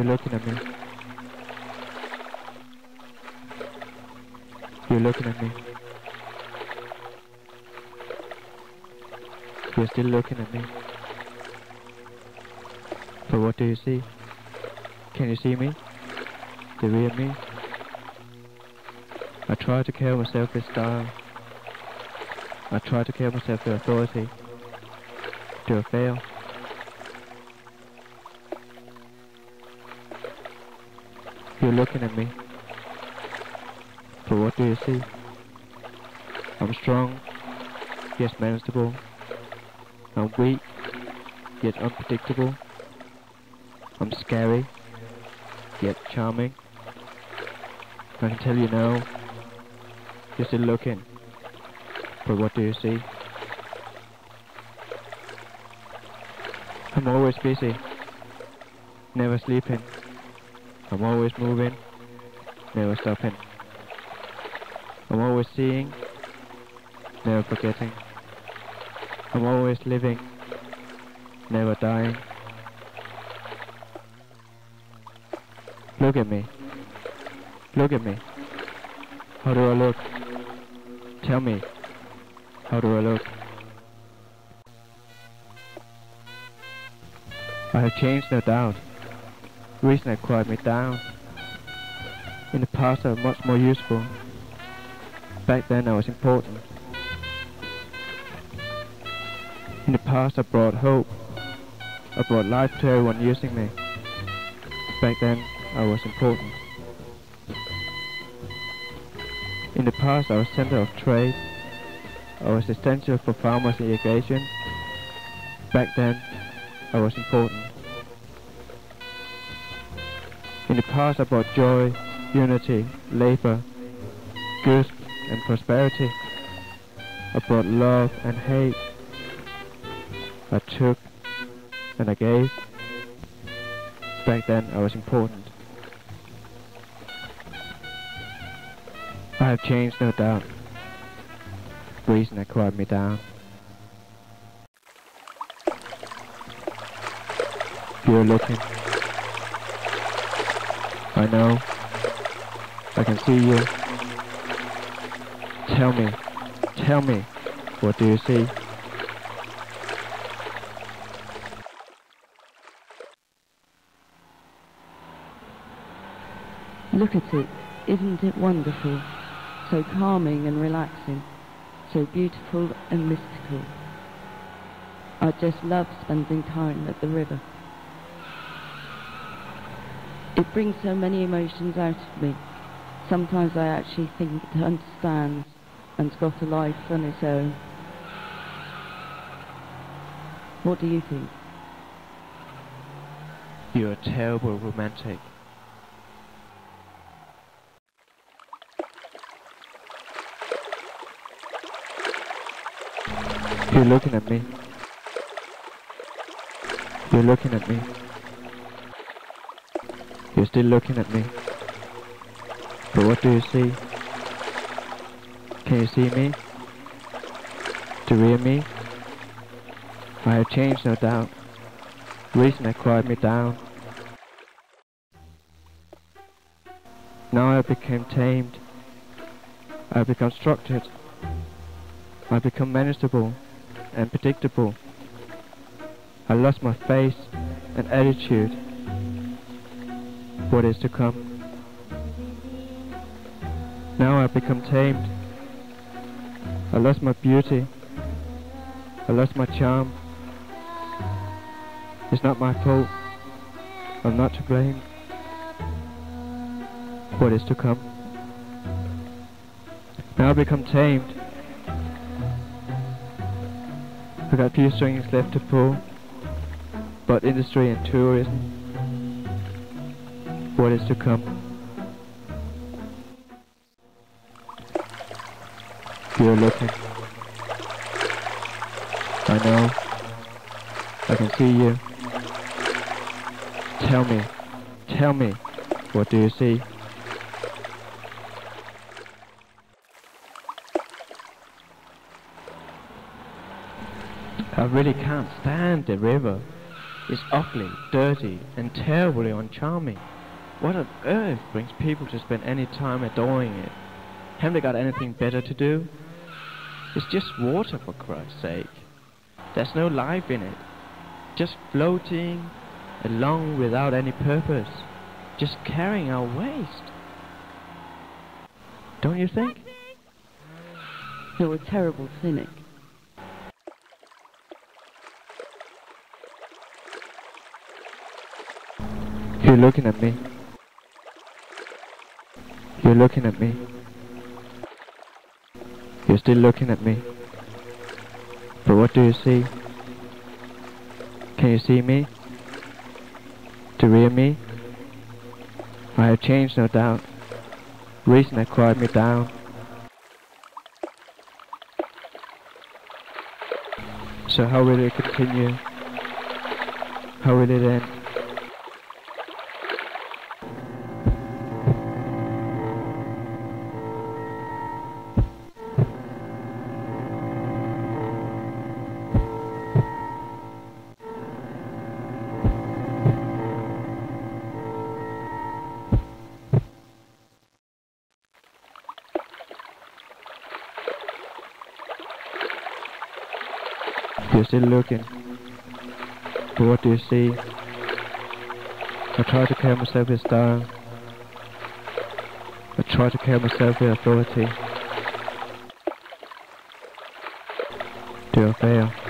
You're looking at me. You're looking at me. You're still looking at me. But what do you see? Can you see me? The real me? I try to carry myself with style. I try to carry myself with authority. Do I fail? You're looking at me. But what do you see? I'm strong, yet manageable. I'm weak, yet unpredictable. I'm scary, yet charming. I can tell you now, you're still looking. But what do you see? I'm always busy, never sleeping. I'm always moving, never stopping. I'm always seeing, never forgetting. I'm always living, never dying. Look at me. Look at me. How do I look? Tell me, how do I look? I have changed, no doubt. Reason had quieted me down. In the past I was much more useful. Back then I was important. In the past I brought hope. I brought life to everyone using me. Back then I was important. In the past I was center of trade. I was essential for farmers and irrigation. Back then I was important. In the past I brought joy, unity, labor, good and prosperity. I brought love and hate. I took and I gave. Back then I was important. I have changed, no doubt. Reason had quieted me down. You're looking. I know. I can see you. Tell me, what do you see? Look at it, isn't it wonderful? So calming and relaxing, so beautiful and mystical. I just love spending time at the river. It brings so many emotions out of me. Sometimes I actually think it understands and's got a life on its own. What do you think? You're a terrible romantic. You're looking at me. You're looking at me. You're still looking at me. But what do you see? Can you see me? The real me? I have changed, no doubt. Reason had quieted me down. Now I became tamed. I have become structured. I have become manageable and predictable. I lost my face and attitude. What is to come? Now I have become tamed. I lost my beauty. I lost my charm. It's not my fault. I'm not to blame. What is to come? Now I've become tamed. I got few strings left to pull, but industry and tourism. What is to come? You're looking. I know. I can see you. Tell me, what do you see? I really can't stand the river. is ugly, dirty, and terribly uncharming. What on earth brings people to spend any time adoring it? Haven't they got anything better to do? It's just water, for Christ's sake. There's no life in it. Just floating along without any purpose. Just carrying our waste. Don't you think? You're a terrible cynic. You're looking at me. You're looking at me. You're still looking at me. But what do you see? Can you see me? The real me? I have changed, no doubt. Reason had quiet me down. So how will it continue? How will it end? You're still looking. But what do you see? I try to carry myself with style. I try to carry myself with authority. Do I fail?